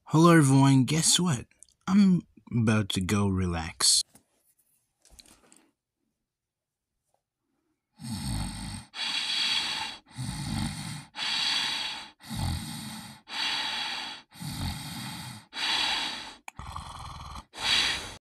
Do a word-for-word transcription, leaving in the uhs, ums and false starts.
Hello everyone, guess what? I'm about to go relax.